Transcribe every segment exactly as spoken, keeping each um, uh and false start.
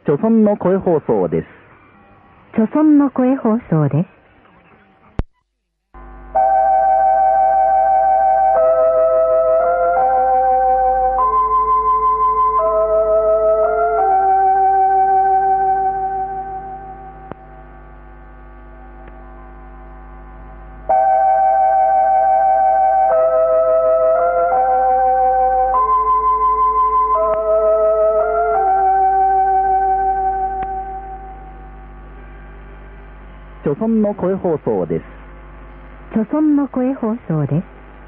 朝鮮の声放送です。 朝鮮の声放送です。 朝鮮の声放送です。 朝鮮の声放送です。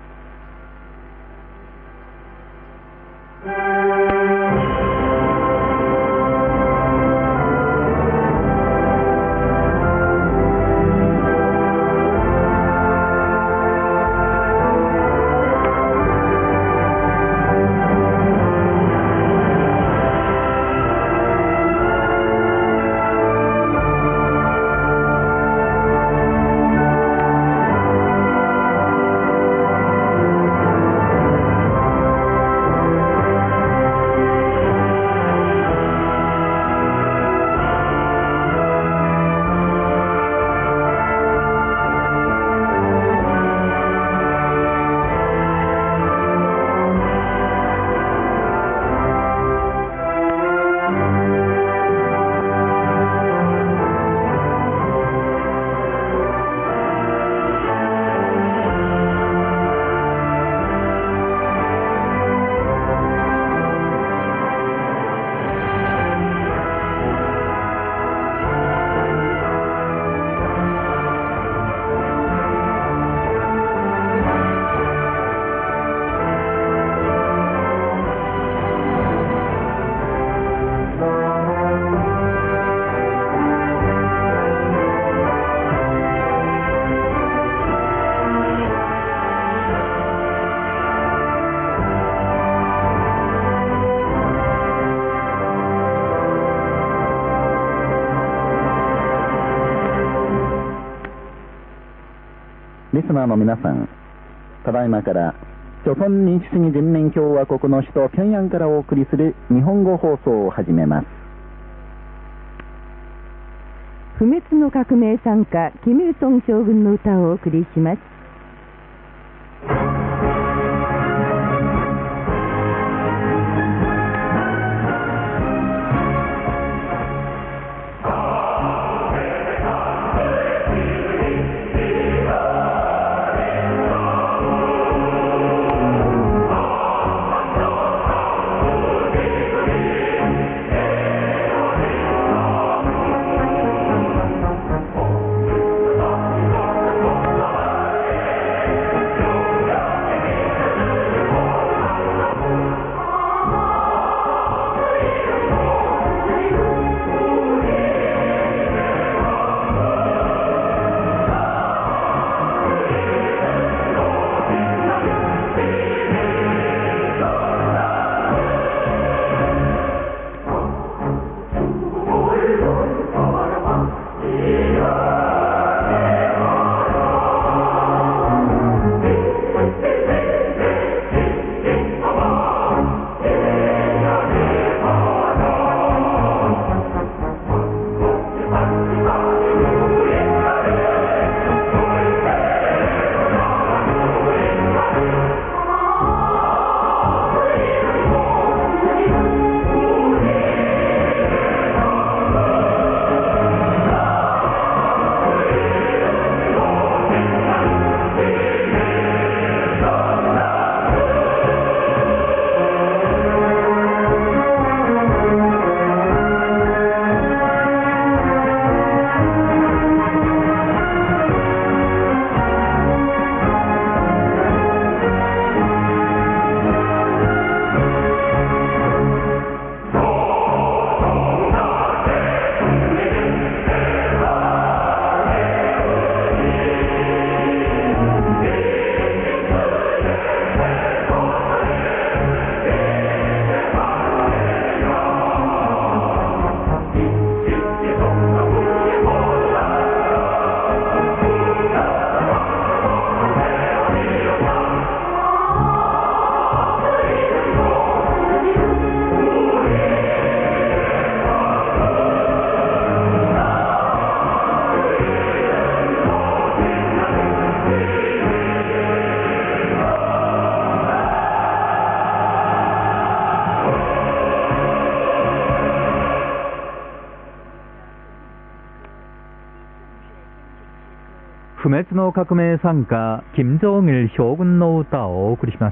リスナーの皆さん、ただいまから朝鮮民主主義人民共和国の首都平壌からお送りする日本語放送を始めます。 不滅の革命参加キム・イルソン将軍の歌をお送りします。 不滅の革命参加金正日将軍の歌をお送りします。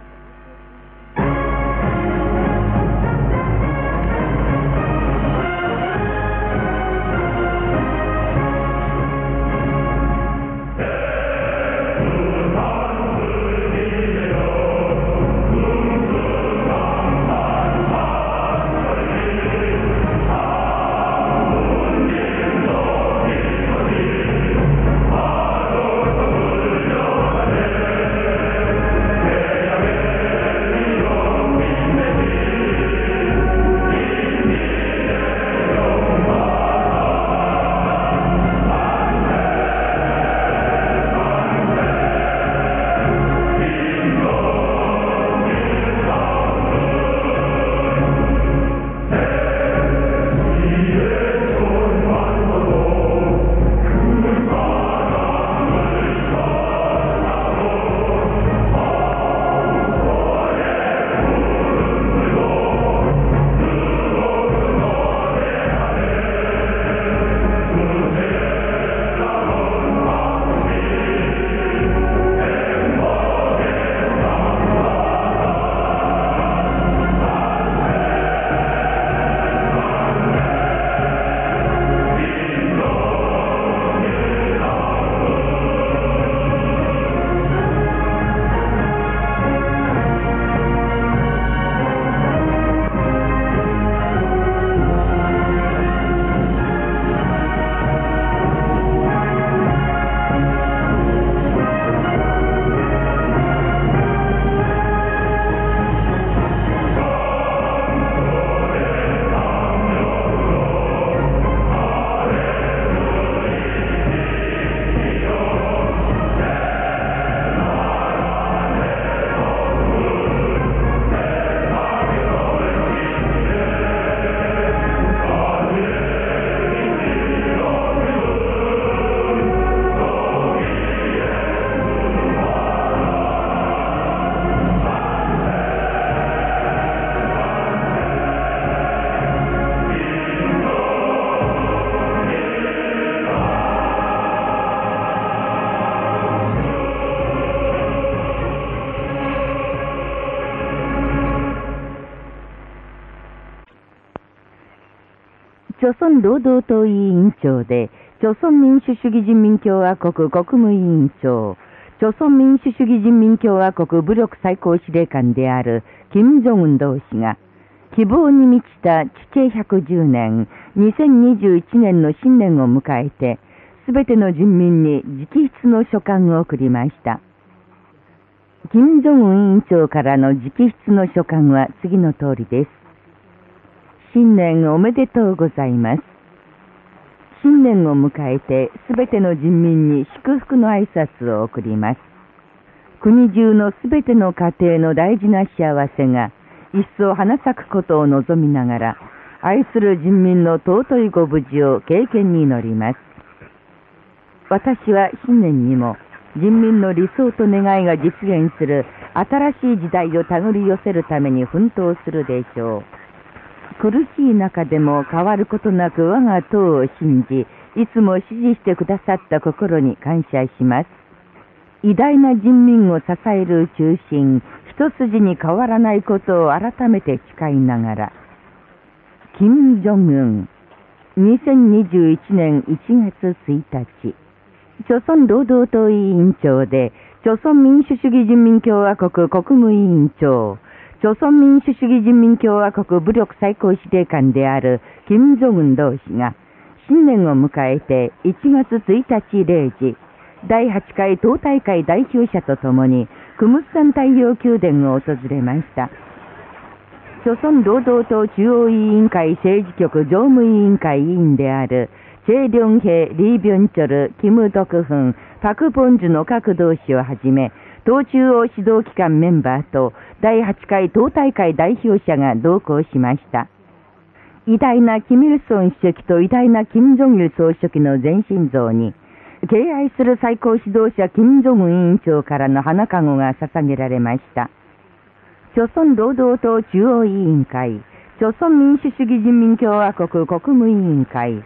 朝鮮労働党委員長で、朝鮮民主主義人民共和国国務委員長、朝鮮民主主義人民共和国武力最高司令官である金正恩同志が、希望に満ちた治慶ひゃくじゅうねん、にせんにじゅういちねんの新年を迎えて、すべての人民に直筆の書簡を送りました。金正恩委員長からの直筆の書簡は次の通りです。新年おめでとうございます。新年を迎えてすべての人民に祝福の挨拶を送ります。国中のすべての家庭の大事な幸せが一層花咲くことを望みながら、愛する人民の尊いご無事を経験に祈ります。私は新年にも人民の理想と願いが実現する新しい時代を手繰り寄せるために奮闘するでしょう。苦しい中でも変わることなく我が党を信じ、いつも支持してくださった心に感謝します。偉大な人民を支える中心、一筋に変わらないことを改めて誓いながら、金正恩、にせんにじゅういちねんいちがつついたち、朝鮮労働党委員長で、朝鮮民主主義人民共和国国務委員長、朝鮮民主主義人民共和国武力最高司令官である金正恩同志が、新年を迎えていちがつついたちれいじ、だいはちかい党大会代表者とともに、クムスサン太陽宮殿を訪れました。朝鮮労働党中央委員会政治局常務委員会委員である、チェ・リョンヘ、リ・ビョンチョル、キム・ドクフン、パク・ポンジュの各同志をはじめ、党中央指導機関メンバーとだいはちかい党大会代表者が同行しました。偉大なキム・イルソン主席と偉大な金正日総書記の全身像に、敬愛する最高指導者金正恩委員長からの花籠が捧げられました。朝鮮労働党中央委員会、朝鮮民主主義人民共和国国務委員会、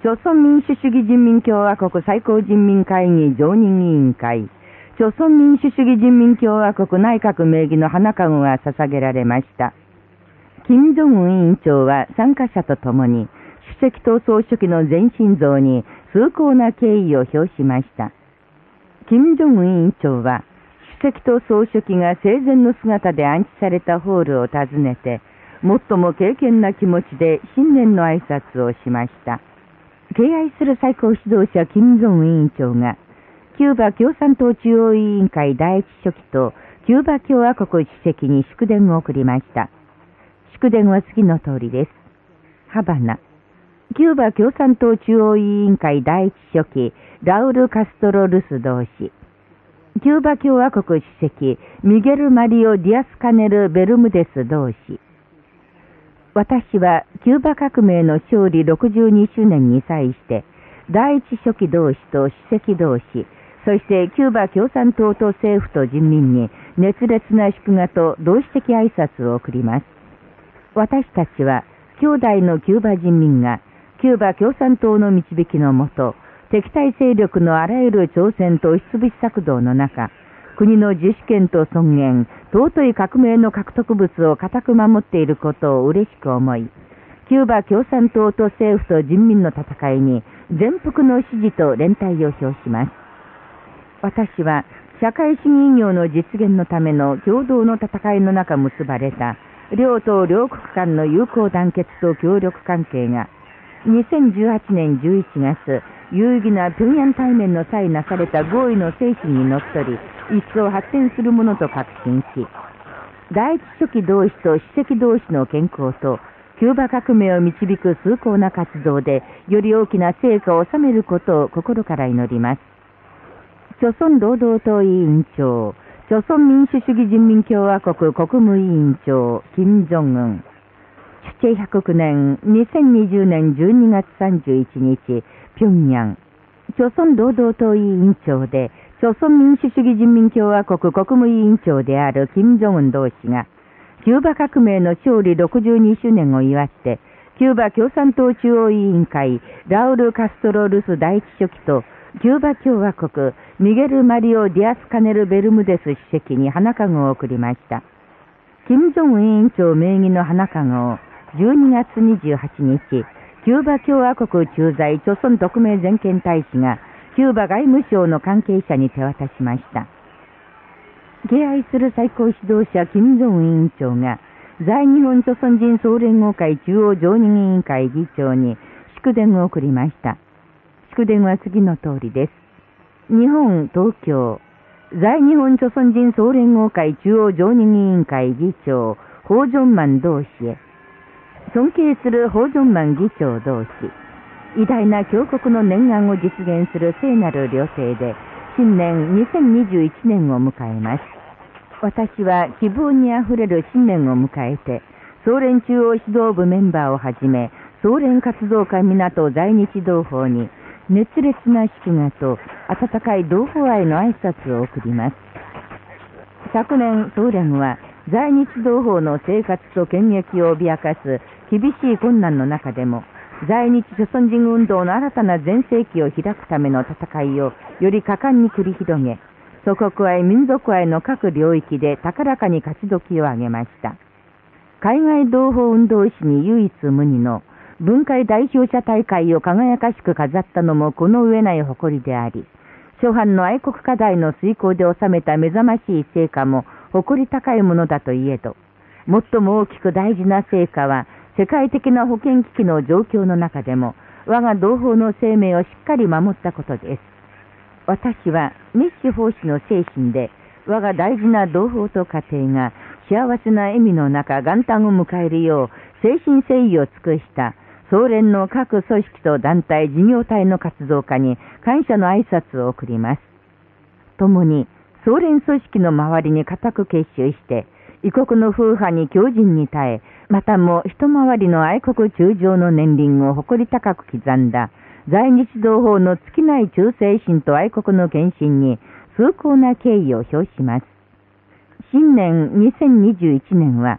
朝鮮民主主義人民共和国最高人民会議常任委員会、朝鮮民主主義人民共和国内閣名義の花籠が捧げられました。金正恩委員長は参加者と共に、主席と総書記の全身像に崇高な敬意を表しました。金正恩委員長は、主席と総書記が生前の姿で安置されたホールを訪ねて、最も敬虔な気持ちで新年の挨拶をしました。敬愛する最高指導者金正恩委員長が、キューバ共産党中央委員会第一書記とキューバ共和国主席に祝電を送りました。祝電は次の通りです。ハバナ。キューバ共産党中央委員会第一書記、ラウル・カストロ・ルス同志。キューバ共和国主席、ミゲル・マリオ・ディアスカネル・ベルムデス同志。私は、キューバ革命の勝利ろくじゅうにしゅうねんに際して、第一書記同志と主席同志、そしてキューバ共産党と政府と人民に熱烈な祝賀と同志的挨拶を送ります。私たちは、兄弟のキューバ人民が、キューバ共産党の導きのもと、敵対勢力のあらゆる挑戦と押しつぶし策動の中、国の自主権と尊厳、尊い革命の獲得物を固く守っていることを嬉しく思い、キューバ共産党と政府と人民の戦いに全幅の支持と連帯を表します。私は、社会主義業の実現のための共同の戦いの中結ばれた、両党両国間の友好団結と協力関係が、にせんじゅうはちねんじゅういちがつ、有意義な平壌対面の際なされた合意の精神にのっとり、一層発展するものと確信し、第一書記同志と主席同志の健康と、キューバ革命を導く崇高な活動で、より大きな成果を収めることを心から祈ります。朝鮮労働党委員長、朝鮮民主主義人民共和国国務委員長、金正恩。主治ひゃくきゅうねん、にせんにじゅうねんじゅうにがつさんじゅういちにち、平壌。朝鮮労働党委員長で、朝鮮民主主義人民共和国国務委員長である金正恩同志が、キューバ革命の勝利ろくじゅうにしゅうねんを祝って、キューバ共産党中央委員会、ラウル・カストロ・ルス第一書記と、キューバ共和国、ミゲル・マリオ・ディアスカネル・ベルムデス主席に花籠を送りました。金正恩委員長名義の花籠を、じゅうにがつにじゅうはちにち、キューバ共和国駐在朝鮮特命全権大使が、キューバ外務省の関係者に手渡しました。敬愛する最高指導者金正恩委員長が、在日本朝鮮人総連合会中央常任委員会議長に祝電を送りました。祝電は次の通りです。日本、東京、在日本朝鮮人総連合会中央常任委員会議長、ホージョンマン同志へ。尊敬するホージョンマン議長同志。偉大な強国の念願を実現する聖なる料亭で、新年にせんにじゅういちねんを迎えます。私は希望にあふれる新年を迎えて、総連中央指導部メンバーをはじめ、総連活動家皆と在日同胞に、熱烈な祝賀と温かい同胞愛の挨拶を送ります。昨年、総連は在日同胞の生活と権益を脅かす厳しい困難の中でも、在日朝鮮人運動の新たな全盛期を開くための戦いをより果敢に繰り広げ、祖国愛、民族愛の各領域で高らかに勝ち時を挙げました。海外同胞運動史に唯一無二の文化代表者大会を輝かしく飾ったのもこの上ない誇りであり、諸般の愛国課題の遂行で収めた目覚ましい成果も誇り高いものだといえど、最も大きく大事な成果は、世界的な保健危機の状況の中でも、我が同胞の生命をしっかり守ったことです。私は、日誌奉仕の精神で、我が大事な同胞と家庭が、幸せな笑みの中、元旦を迎えるよう、誠心誠意を尽くした、総連の各組織と団体、事業体の活動家に感謝の挨拶を送ります。共に、総連組織の周りに固く結集して、異国の風波に強靭に耐え、またも一回りの愛国中将の年輪を誇り高く刻んだ、在日同胞の尽きない忠誠心と愛国の献身に崇高な敬意を表します。新年にせんにじゅういちねんは、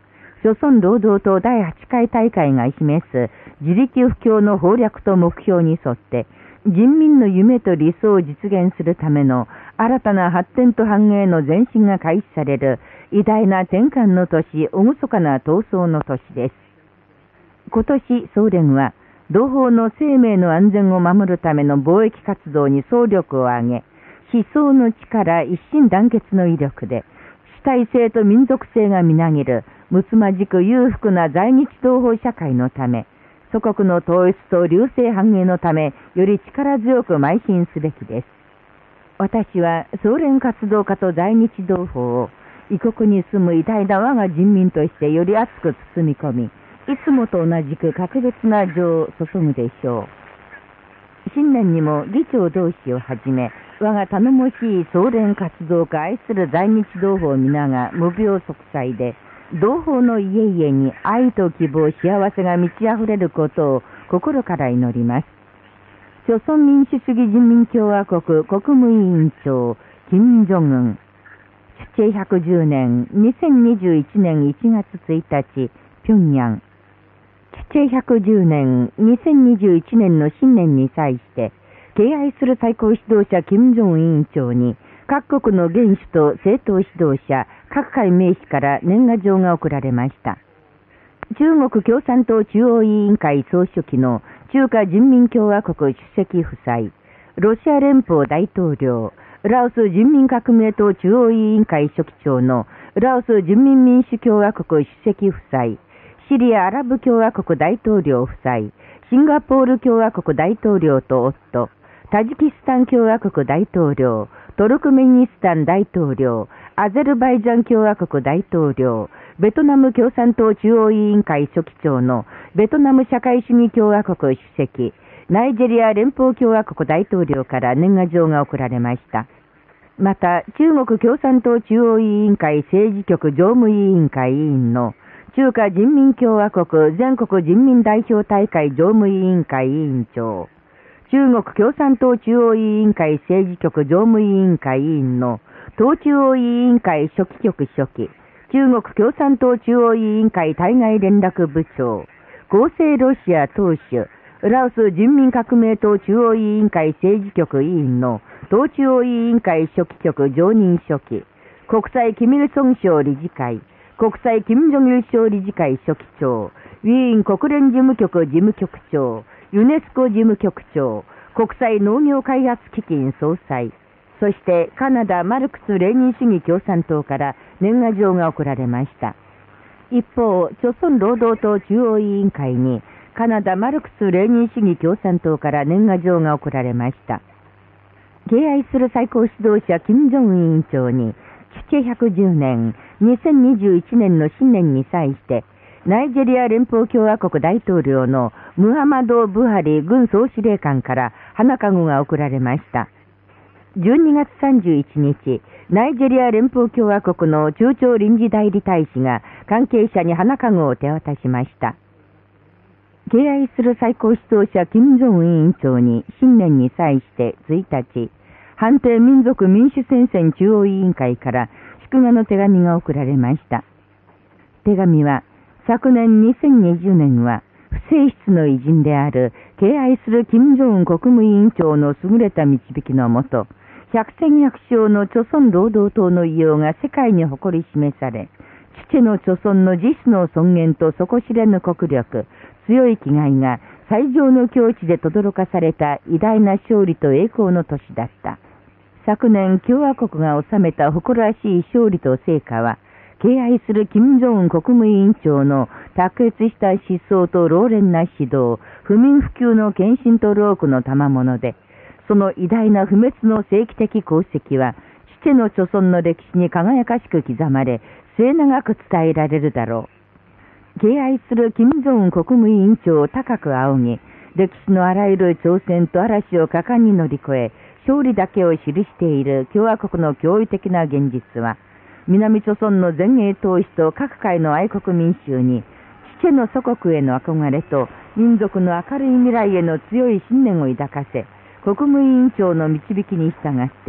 朝鮮労働党だいはちかい大会が示す自力不況の攻略と目標に沿って、人民の夢と理想を実現するための新たな発展と繁栄の前進が開始される偉大な転換の年、厳かな闘争の年です。今年、総連は、同胞の生命の安全を守るための貿易活動に総力を挙げ、思想の力、一心団結の威力で、主体性と民族性がみなぎる、むつまじく裕福な在日同胞社会のため、祖国の統一と隆盛繁栄のため、より力強く邁進すべきです。私は、総連活動家と在日同胞を、異国に住む偉大な我が人民としてより熱く包み込み、いつもと同じく格別な情を注ぐでしょう。新年にも議長同志をはじめ、我が頼もしい総連活動家愛する在日同胞皆が無病息災で、同胞の家々に愛と希望、幸せが満ち溢れることを心から祈ります。朝鮮民主主義人民共和国国務委員長、金正恩。出征ひゃくじゅうねん、にせんにじゅういちねんいちがつついたち、平壌。出征ひゃくじゅうねん、にせんにじゅういちねんの新年に際して、敬愛する最高指導者金正恩委員長に、各国の元首と政党指導者、各界名士から年賀状が送られました。中国共産党中央委員会総書記の中華人民共和国主席夫妻、ロシア連邦大統領、ラオス人民革命党中央委員会書記長のラオス人民民主共和国主席夫妻、シリアアラブ共和国大統領夫妻、シンガポール共和国大統領と夫、タジキスタン共和国大統領、トルクメニスタン大統領、アゼルバイジャン共和国大統領、ベトナム共産党中央委員会書記長のベトナム社会主義共和国主席、ナイジェリア連邦共和国大統領から年賀状が送られました。また、中国共産党中央委員会政治局常務委員会委員の中華人民共和国全国人民代表大会常務委員会委員長、中国共産党中央委員会政治局常務委員会委員の党中央委員会書記局書記、中国共産党中央委員会対外連絡部長、厚生ロシア党首、ラオス人民革命党中央委員会政治局委員の党中央委員会書記局常任書記、国際キミルソン賞理事会、国際キム・ジョギル賞理事会書記長、ウィーン国連事務局事務局長、ユネスコ事務局長、国際農業開発基金総裁、そしてカナダマルクス・レーニン主義共産党から年賀状が送られました。一方、朝鮮労働党中央委員会にカナダマルクス・レーニン主義共産党から年賀状が送られました。敬愛する最高指導者金正恩委員長に、出征ひゃくじゅうねん、にせんにじゅういちねんの新年に際して、ナイジェリア連邦共和国大統領のムハマド・ブハリ軍総司令官から花籠が贈られました。じゅうにがつさんじゅういちにち、ナイジェリア連邦共和国の中朝臨時代理大使が関係者に花籠を手渡しました。敬愛する最高指導者金正恩委員長に新年に際してついたち、判定民族民主戦線中央委員会から祝賀の手紙が送られました。手紙は、昨年にせんにじゅうねんは不正室の偉人である敬愛する金正恩国務委員長の優れた導きのもと、百戦百勝の朝鮮労働党の偉業が世界に誇り示され、父の朝鮮の自主の尊厳と底知れぬ国力、強い気概が最上の境地で轟かされた偉大な勝利と栄光の年だった。昨年、共和国が収めた誇らしい勝利と成果は、敬愛する金正恩国務委員長の卓越した思想と老練な指導、不眠不休の献身と労苦の賜物で、その偉大な不滅の世紀的功績は、父の朝鮮の歴史に輝かしく刻まれ、末永く伝えられるだろう。敬愛する金正恩国務委員長を高く仰ぎ、歴史のあらゆる挑戦と嵐を果敢に乗り越え、勝利だけを記している共和国の驚異的な現実は、南朝鮮の前衛統一と各界の愛国民衆に、父の祖国への憧れと民族の明るい未来への強い信念を抱かせ、国務委員長の導きに従って、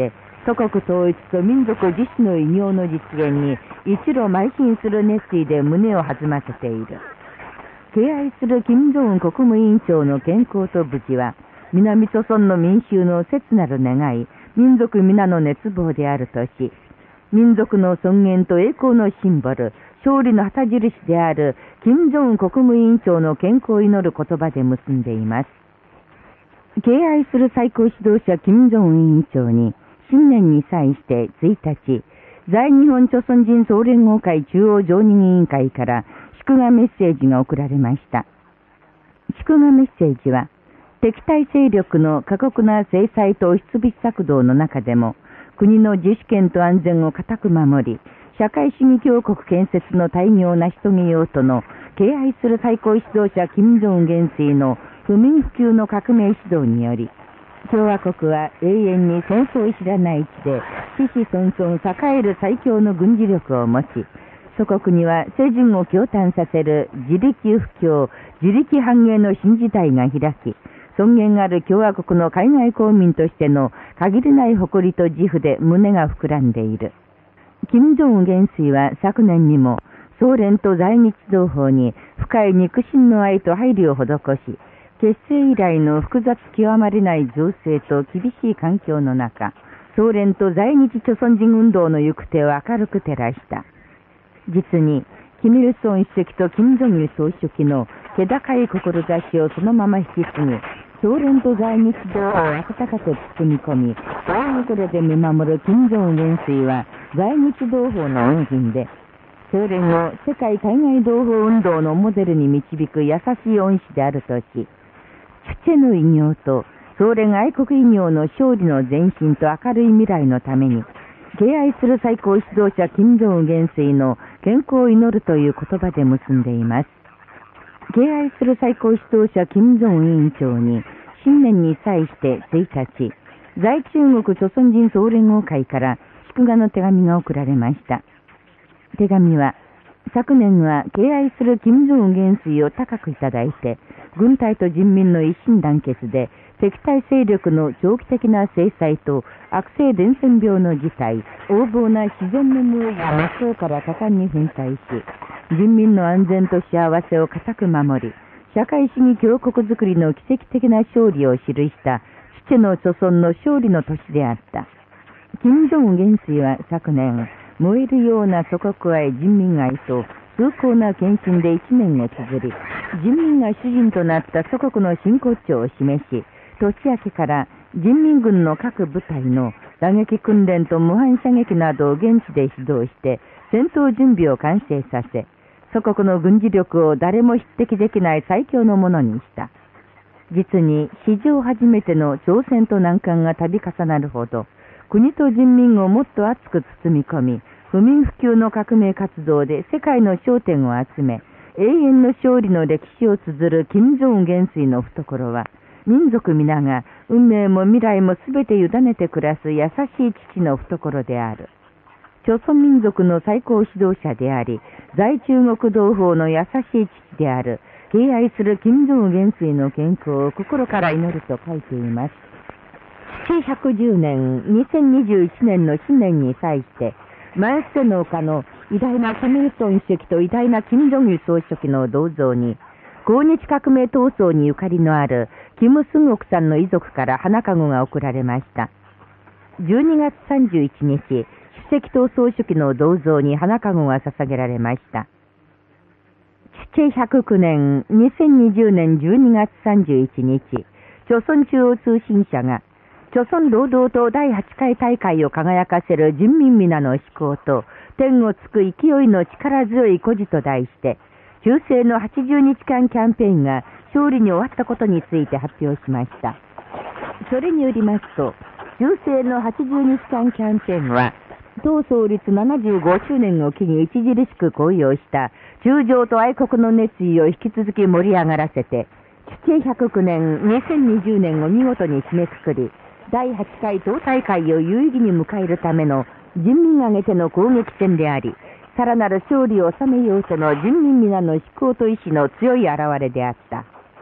祖国統一と民族自主の偉業の実現に一路邁進する熱意で胸を弾ませている。敬愛する金正恩国務委員長の健康と無事は、南朝鮮の民衆の切なる願い、民族皆の熱望であるとし、民族の尊厳と栄光のシンボル、勝利の旗印である金正恩国務委員長の健康を祈る言葉で結んでいます。敬愛する最高指導者金正恩委員長に、新年に際してついたち、在日本朝鮮人総連合会中央常任委員会から祝賀メッセージが送られました。祝賀メッセージは、敵対勢力の過酷な制裁と押しつぶし策動の中でも、国の自主権と安全を固く守り、社会主義強国建設の大業を成し遂げようとの敬愛する最高指導者金正恩元帥の不眠不休の革命指導により、共和国は永遠に戦争を知らない地で、子々孫々栄える最強の軍事力を持ち、祖国には世人を驚嘆させる自力不況、自力繁栄の新時代が開き、尊厳ある共和国の海外公民としての限りない誇りと自負で胸が膨らんでいる。金正恩元帥は昨年にも、総連と在日同胞に深い肉親の愛と配慮を施し、結成以来の複雑極まりない情勢と厳しい環境の中、総連と在日朝鮮人運動の行く手を明るく照らした。実に、キム・イルソン主席と金正日総書記の気高い志をそのまま引き継ぐ、総連と在日同胞を温かく包み込み、大心で見守る金正恩元帥は在日同胞の恩人で、総連を世界海外同胞運動のモデルに導く優しい恩師であるとし、チュチェの偉業と総連愛国偉業の勝利の前進と明るい未来のために、敬愛する最高指導者金正恩元帥の健康を祈るという言葉で結んでいます。敬愛する最高指導者金正恩委員長に、新年に際してついたち、在中国朝鮮人総連合会から祝賀の手紙が送られました。手紙は、昨年は敬愛する金正恩元帥を高くいただいて、軍隊と人民の一心団結で、敵対勢力の長期的な制裁と悪性伝染病の事態、横暴な自然の猛威や真相から果敢に粉砕し、人民の安全と幸せを固く守り、社会主義強国づくりの奇跡的な勝利を記した父の祖孫の勝利の年であった。金正恩元帥は昨年、燃えるような祖国愛人民愛と崇高な献身で一年を綴り、人民が主人となった祖国の真骨頂を示し、年明けから人民軍の各部隊の打撃訓練と無反射撃などを現地で指導して戦闘準備を完成させ、祖国の軍事力を誰も匹敵できない最強のものにした。実に史上初めての朝鮮と難関が度重なるほど、国と人民をもっと熱く包み込み、不眠不休の革命活動で世界の焦点を集め、永遠の勝利の歴史を綴る金正恩元帥の懐は、民族皆が運命も未来もすべて委ねて暮らす優しい父の懐である。朝鮮民族の最高指導者であり、在中国同胞の優しい父である、敬愛する金正恩元帥の健康を心から祈ると書いています。父ひゃくじゅうねん、にせんにじゅういちねんの新年に際して、前瀬の丘の偉大なキム・イルソン主席と偉大な金正日総書記の銅像に、抗日革命闘争にゆかりのあるキム・スンオクさんの遺族から花籠が贈られました。じゅうにがつさんじゅういちにち、主席と総書記の銅像に花籠が捧げられました。チュチェひゃくきゅうねん、にせんにじゅうねんじゅうにがつさんじゅういちにち、朝鮮中央通信社が、朝鮮労働党だいはちかい大会を輝かせる人民皆の思考と、天をつく勢いの力強い孤児と題して、中世のはちじゅうにちかんキャンペーンが勝利に終わったことについて発表しました。それによりますと、中世のはちじゅうにちかんキャンペーンは、党創立ななじゅうごしゅうねんを機に著しく高揚した中将と愛国の熱意を引き続き盛り上がらせて、チュチェひゃくきゅうねん、にせんにじゅうねんを見事に締めくくり、だいはちかい党大会を有意義に迎えるための人民挙げての攻撃戦であり、さらなる勝利を収めようとの人民皆の志向と意志の強い表れであった。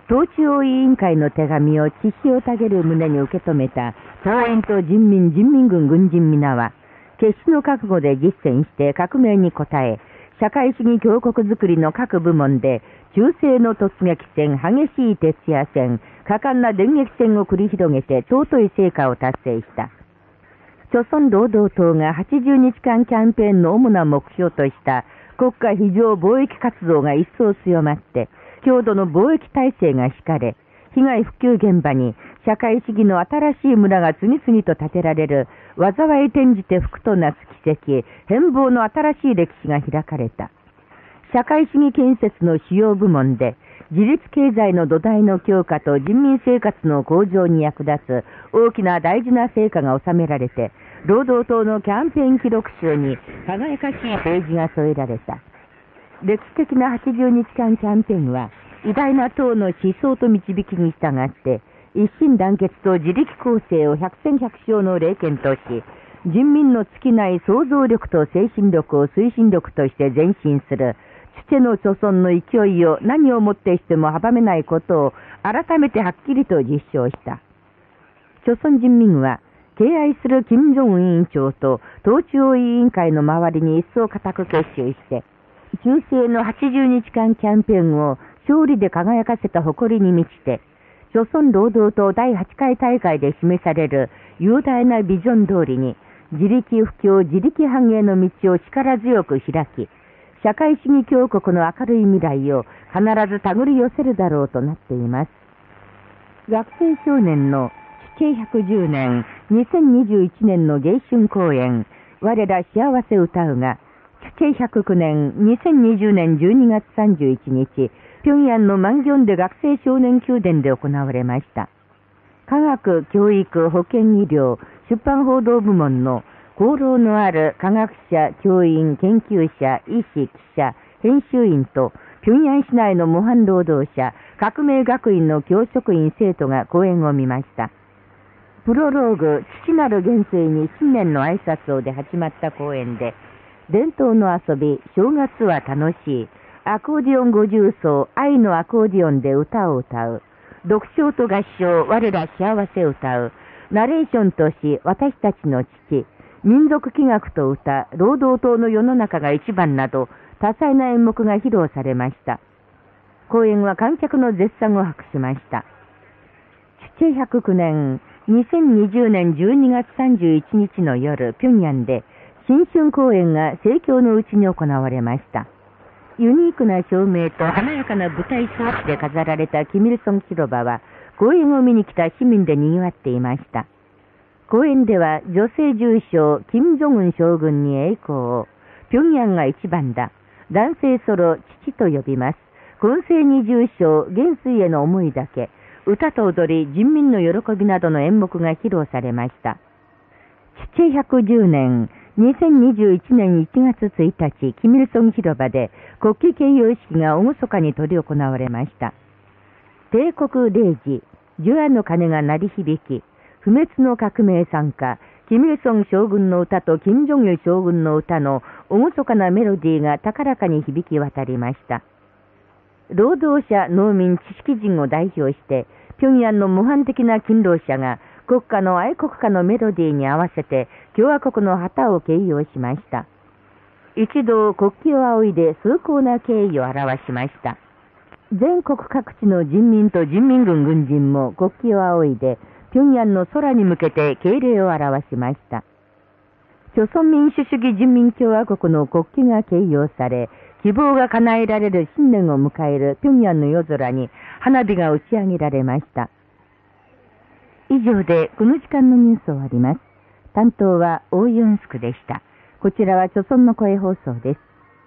党中央委員会の手紙を血潮たげる旨に受け止めた党員と人民人民軍軍人皆は、決死の覚悟で実践して革命に応え、社会主義強国づくりの各部門で、中世の突撃戦、激しい徹夜戦、果敢な電撃戦を繰り広げて尊い成果を達成した。朝鮮労働党がはちじゅうにちかんキャンペーンの主な目標とした国家非常貿易活動が一層強まって、強度の貿易体制が敷かれ、被害復旧現場に社会主義の新しい村が次々と建てられる、災い転じて福となす奇跡、変貌の新しい歴史が開かれた。社会主義建設の主要部門で、自立経済の土台の強化と人民生活の向上に役立つ大きな大事な成果が収められて、労働党のキャンペーン記録集に輝かしいページが添えられた。歴史的なはちじゅうにちかんキャンペーンは、偉大な党の思想と導きに従って、一心団結と自力構成を百戦百勝の霊剣とし、人民の尽きない想像力と精神力を推進力として前進する、父の祖孫の勢いを何をもってしても阻めないことを改めてはっきりと実証した。朝鮮人民は、敬愛する金正恩委員長と党中央委員会の周りに一層固く結集して、中世のはちじゅうにちかんキャンペーンを勝利で輝かせた誇りに満ちて、朝鮮労働党だいはちかい大会で示される雄大なビジョン通りに、自力不況、自力繁栄の道を力強く開き、社会主義強国の明るい未来を必ず手繰り寄せるだろうとなっています。学生少年の主慶ひゃくじゅうねん、にせんにじゅういちねんの迎春公演、我ら幸せ歌うが、主慶ひゃくきゅうねん、にせんにじゅうねんじゅうにがつさんじゅういちにち、平壌の万行で学生少年宮殿で行われました。科学、教育、保健医療、出版報道部門の功労のある科学者、教員、研究者、医師、記者、編集員と、平壌市内の模範労働者、革命学院の教職員生徒が講演を見ました。プロローグ、父なる元帥に新年の挨拶をで始まった講演で、伝統の遊び、正月は楽しい、アコーディオン五重奏、愛のアコーディオンで歌を歌う、読唱と合唱、我ら幸せ歌う、ナレーションとし、私たちの父、民族気学と歌、労働党の世の中が一番など、多彩な演目が披露されました。講演は観客の絶賛を博しました。主慶ひゃくきゅうねん、にせんにじゅうねんじゅうにがつさんじゅういちにちの夜、平壌で、新春公演が盛況のうちに行われました。ユニークな照明と華やかな舞台装置で飾られたキミルソン広場は、公演を見に来た市民で賑わっていました。公演では女性重将、金正恩将軍に栄光を、平壌が一番だ、男性ソロ、父と呼びます。混成に重将、元帥への思いだけ、歌と踊り、人民の喜びなどの演目が披露されました。主慶ひゃくじゅうねん、にせんにじゅういちねんいちがつついたち、キミルソン広場で国旗掲揚式が厳かに執り行われました。帝国れいじ、ジュアの鐘が鳴り響き、不滅の革命参加、キミルソン将軍の歌と金正日将軍の歌の厳かなメロディーが高らかに響き渡りました。労働者、農民、知識人を代表して、平壌の模範的な勤労者が国家の愛国歌のメロディーに合わせて共和国の旗を掲揚しました。一同国旗を仰いで崇高な敬意を表しました。全国各地の人民と人民軍軍人も国旗を仰いで平壌の空に向けて敬礼を表しました。朝鮮民主主義人民共和国の国旗が掲揚され、希望が叶えられる新年を迎える平壌の夜空に花火が打ち上げられました。以上でこの時間のニュースを終わります。担当はオーユンスクでした。こちらは朝鮮の声放送です。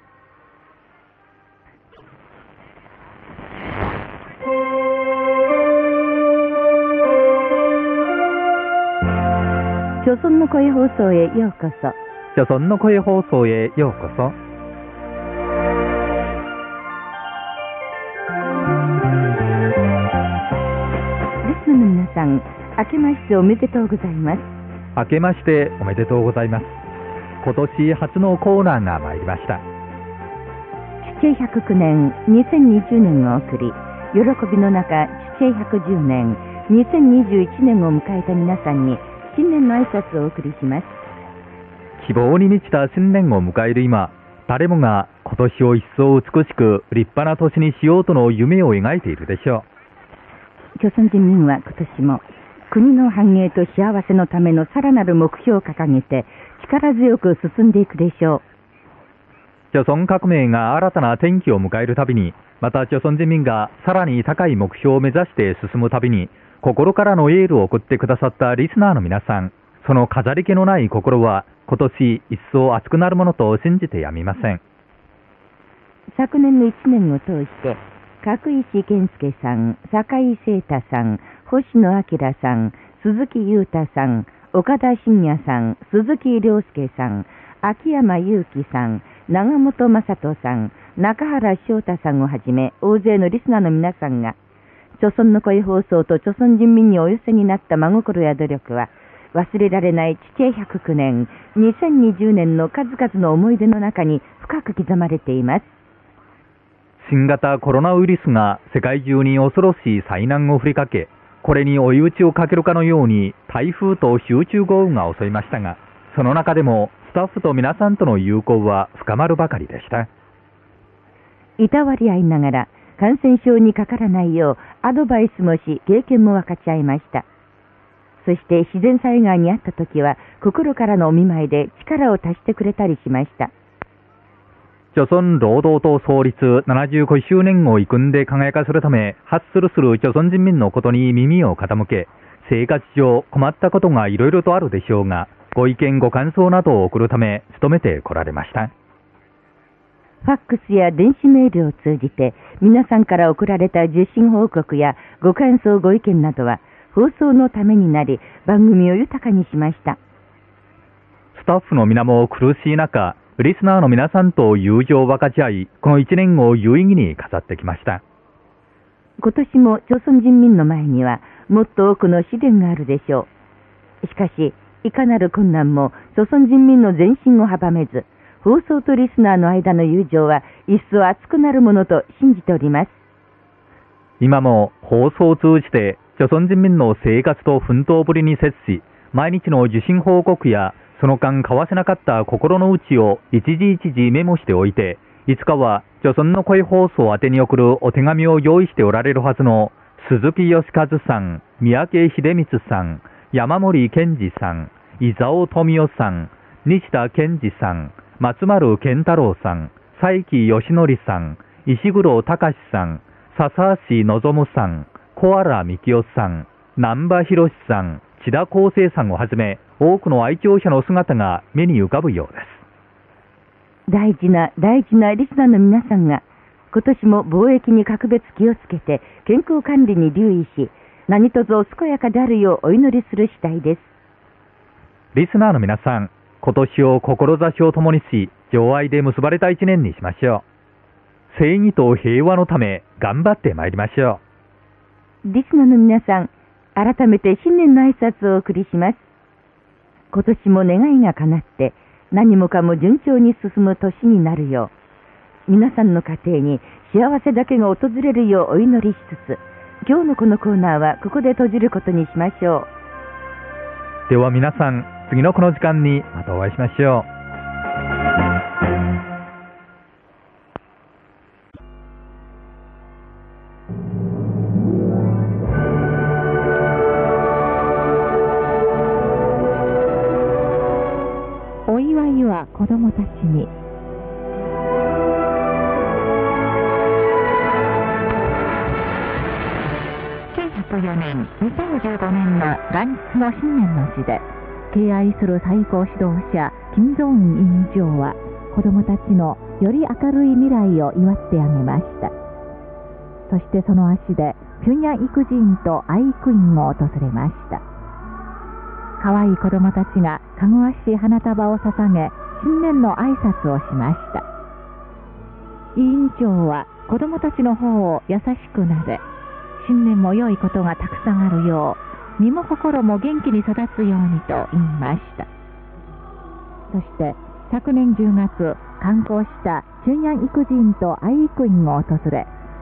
朝鮮の声放送へようこそ。 朝鮮の声放送へようこそ。 リスナーの皆さん、明けましておめでとうございます。 明けましておめでとうございます。今年初のコーナーが参りました。 主慶ひゃくきゅうねん、にせんにじゅうねんを送り、 喜びの中、治世ひゃくじゅうねん、にせんにじゅういちねんを迎えた皆さんに、新年の挨拶をお送りします。 希望に満ちた新年を迎える今、誰もが今年を一層美しく立派な年にしようとの夢を描いているでしょう。朝鮮人民は今年も国の繁栄と幸せのためのさらなる目標を掲げて力強く進んでいくでしょう。朝鮮革命が新たな転機を迎えるたびに、また朝鮮人民がさらに高い目標を目指して進むたびに、心からのエールを送ってくださったリスナーの皆さん、その飾り気のない心は今年一層熱くなるものと信じてやみません。 昨年のいちねんを通して角石健介さん、坂井聖太さん、星野明さん、鈴木裕太さん、岡田信也さん、鈴木亮介さん、秋山祐樹さん、長本正人さん、中原翔太さんをはじめ大勢のリスナーの皆さんが朝鮮の声放送と朝鮮人民にお寄せになった真心や努力は忘れられない治世ひゃくきゅうねん、にせんにじゅうねんの数々の思い出の中に深く刻まれています。 新型コロナウイルスが世界中に恐ろしい災難を振りかけ、これに追い打ちをかけるかのように台風と集中豪雨が襲いましたが、その中でもスタッフと皆さんとの友好は深まるばかりでした。 いたわり合いながら感染症にかからないようアドバイスもし、経験も分かち合いました。そして自然災害にあった時は心からのお見舞いで力を足してくれたりしました。 朝鮮労働党創立ななじゅうごしゅうねんを遺訓で輝かせるため発するする朝鮮人民のことに耳を傾け、生活上困ったことがいろいろとあるでしょうが、ご意見ご感想などを送るため努めてこられました。 ファックスや電子メールを通じて皆さんから送られた受信報告やご感想ご意見などは放送のためになり、番組を豊かにしました。 スタッフの皆も苦しい中、リスナーの皆さんと友情を分かち合い、この一年を有意義に飾ってきました。 今年も朝鮮人民の前にはもっと多くの試練があるでしょう。しかし、いかなる困難も朝鮮人民の前進を阻めず、放送とリスナーの間の友情は一層熱くなるものと信じております。 今も放送を通じて朝鮮人民の生活と奮闘ぶりに接し、毎日の受信報告やその間交わせなかった心の内を一時一時メモしておいて、いつかは朝鮮の声放送宛てに送るお手紙を用意しておられるはずの鈴木義和さん、三宅秀光さん、山森健二さん、伊沢富夫さん、西田健二さん、松丸健太郎さん、佐伯義則さん、石黒隆さん、笹橋望さん、小原幹夫さん、南波博さん、千田康生さんをはじめ、多くの愛聴者の姿が目に浮かぶようです。 大事な大事なリスナーの皆さんが、今年も防疫に格別気をつけて健康管理に留意し、何卒お健やかであるようお祈りする次第です。 リスナーの皆さん、今年を志を共にし、情愛で結ばれた一年にしましょう。正義と平和のため頑張ってまいりましょう。リスナーの皆さん、改めて新年の挨拶をお送りします。今年も願いが叶って何もかも順調に進む年になるよう、皆さんの家庭に幸せだけが訪れるようお祈りしつつ、今日のこのコーナーはここで閉じることにしましょう。では皆さん、次のこの時間にまたお会いしましょう。 お祝いは子供たちに。せんひゃくよねん、にせんじゅうごねんの元日の新年の日で、敬愛する最高指導者金正恩委員長は子供たちのより明るい未来を祝ってあげました。そしてその足で平壌育児院と愛育院を訪れました。可愛い子供たちがかぐわしい花束を捧げ、新年の挨拶をしました。委員長は子供たちの方を優しくなで、新年も良いことがたくさんあるよう、身も心も元気に育つようにと言いました。そして昨年じゅうがつ、刊行した平壌育児院と愛育院を訪れ、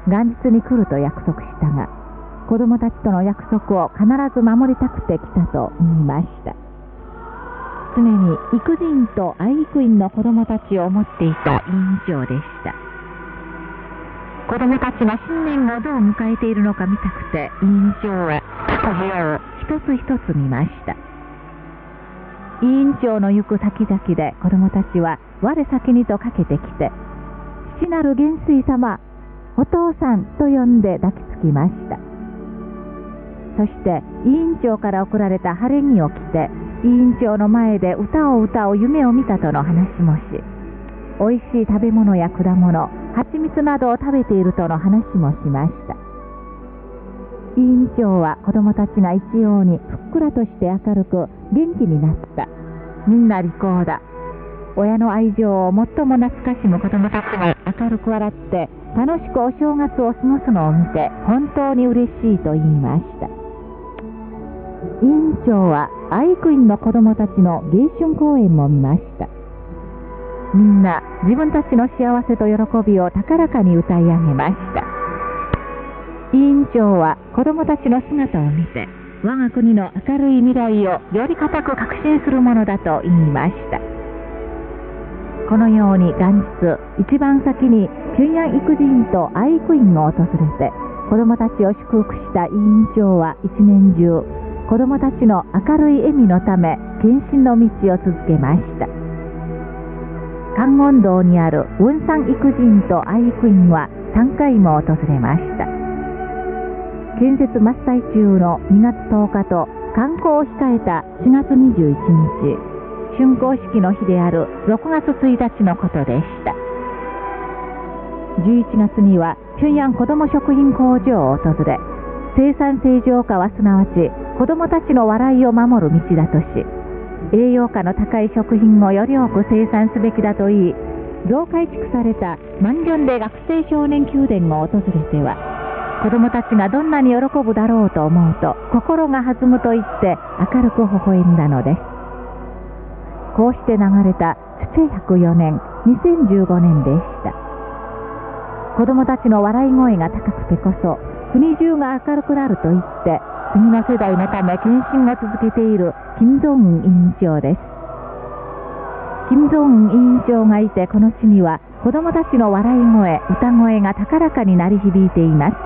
元日に来ると約束したが、子供たちとの約束を必ず守りたくて来たと言いました。常に育児院と愛育院の子供たちを持っていた委員長でした。子供たちが新年をどう迎えているのか見たくて、委員長は各部屋を一つ一つ見ました。委員長の行く先々で子供たちは我先にとかけてきて、父なる元帥様、お父さんと呼んで抱きつきました。そして委員長から贈られた晴れ着を着て、委員長の前で歌を歌う夢を見たとの話もし、おいしい食べ物や果物、蜂蜜などを食べているとの話もしました。委員長は子供たちが一様にふっくらとして明るく元気になった。みんな利口だ。親の愛情を最も懐かしむ子供たちが明るく笑って楽しくお正月を過ごすのを見て本当に嬉しいと言いました。委員長は愛育院の子供たちの迎春公演も見ました。みんな自分たちの幸せと喜びを高らかに歌い上げました。委員長は子供たちの姿を見て、我が国の明るい未来をより固く確信するものだと言いました。このように元日、一番先に平壌育児院と愛育院を訪れて、子供たちを祝福した委員長は一年中、子供たちの明るい笑みのため、献身の道を続けました。観音堂にある雲山育児院と愛育院はさんかいも訪れました。建設真っ最中のにがつとおかと観光を控えたしがつにじゅういちにち、竣工式の日であるろくがつついたちのことでした。じゅういちがつには平壌子ども食品工場を訪れ、生産正常化はすなわち子どもたちの笑いを守る道だとし、栄養価の高い食品をより多く生産すべきだといい、増改築された万元で学生少年宮殿を訪れては、子どもたちがどんなに喜ぶだろうと思うと心が弾むと言って明るく微笑んだのです。こうして流れたせんひゃくよねん、にせんじゅうごねんでした。子どもたちの笑い声が高くてこそ国中が明るくなると言って、次の世代のため献身を続けている金正恩委員長です。金正恩委員長がいて、この地には子どもたちの笑い声、歌声が高らかに鳴り響いています。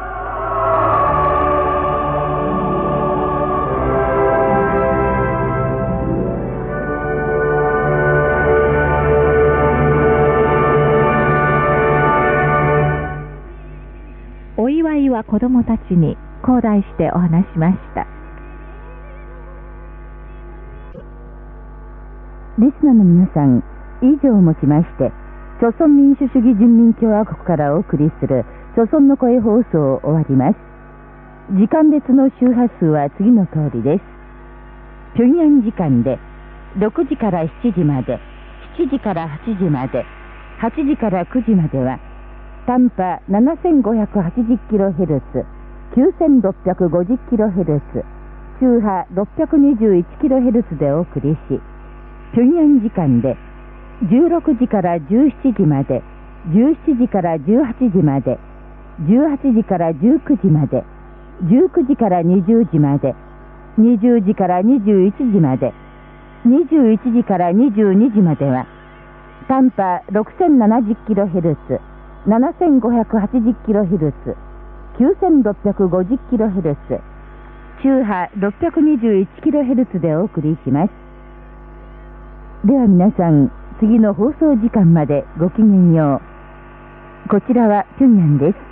お祝いは子どもたちに、こう題してお話しました。 リスナーの皆さん、以上をもちまして、朝鮮民主主義人民共和国からお送りする朝鮮の声放送を終わります。時間別の周波数は次の通りです。平壌時間でろくじからしちじまで、しちじからはちじまで、はちじからくじまでは、短波 ななせんごひゃくはちじゅっキロヘルツ、きゅうせんろっぴゃくごじゅっキロヘルツ、中波 ろっぴゃくにじゅういちキロヘルツ でお送りし、平壌時間でじゅうろくじからじゅうしちじまで、じゅうしちじからじゅうはちじまで、じゅうはちじからじゅうくじまで、じゅうくじからにじゅうじまで、にじゅうじからにじゅういちじまで、にじゅういちじからにじゅうにじまでは、短波 ろくせんななじゅっキロヘルツ、ななせんごひゃくはちじゅっキロヘルツ、きゅうせんろっぴゃくごじゅっキロヘルツ、中波 ろっぴゃくにじゅういちキロヘルツ でお送りします。では皆さん、次の放送時間までごきげんよう。こちらは平壌です。